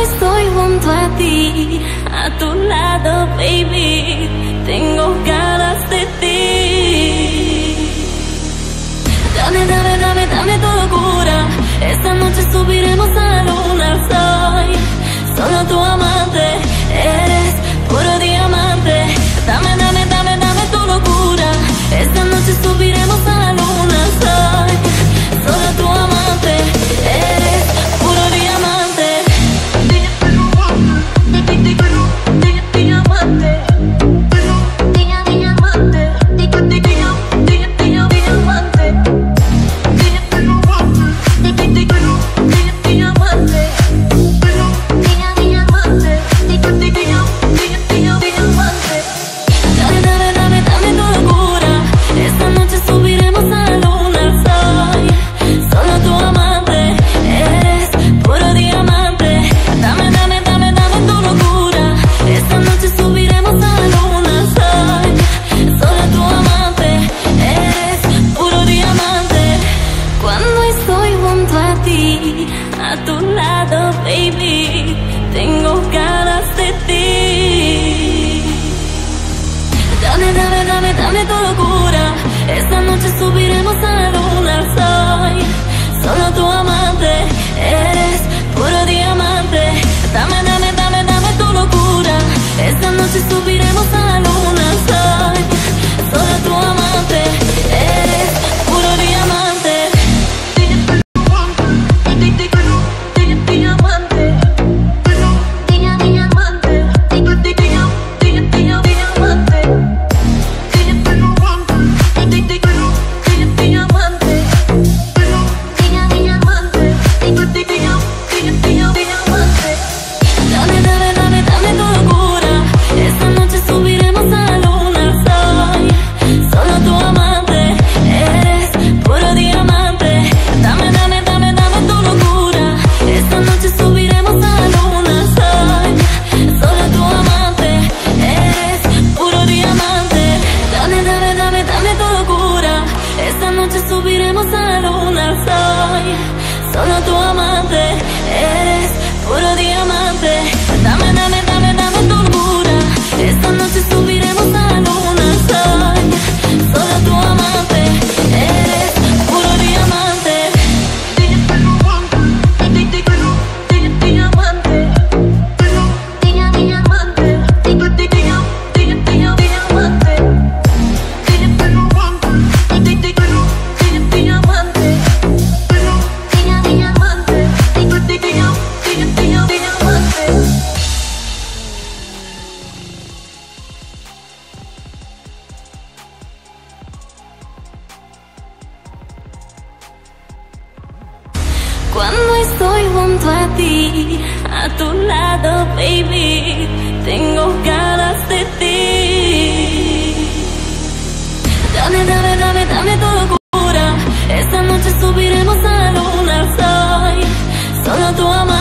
estoy junto a ti, a tu lado, baby, tengo ganas de ti. Dame, dame, dame, dame tu locura. Esta noche subiremos a la luna. Soy solo tu amante, eres puro diamante. Dame, dame, dame, dame tu locura. Esta noche subiremos a la luna. Soy solo tu amante, eres puro diamante. A tu lado, baby, tengo ganas de ti. Dame, dame, dame, dame tu locura. Esta noche subiremos a la luna. Soy solo tu amante, eres puro diamante. Dame, dame, dame, dame tu locura. Esta noche subiremos a la luna. Soy solo tu amante, eres puro diamante. Subiremos a la luna. Soy solo tu amante, eres puro diamante. Dame, dame, dame, dame tu locura. Esta noche subiremos a la luna. Soy solo tu amante, eres puro diamante. Cuando estoy junto a ti, a tu lado, baby, tengo ganas de ti. Dame, dame, dame, dame tu locura. Esta noche subiremos a la luna. Soy solo tu amor.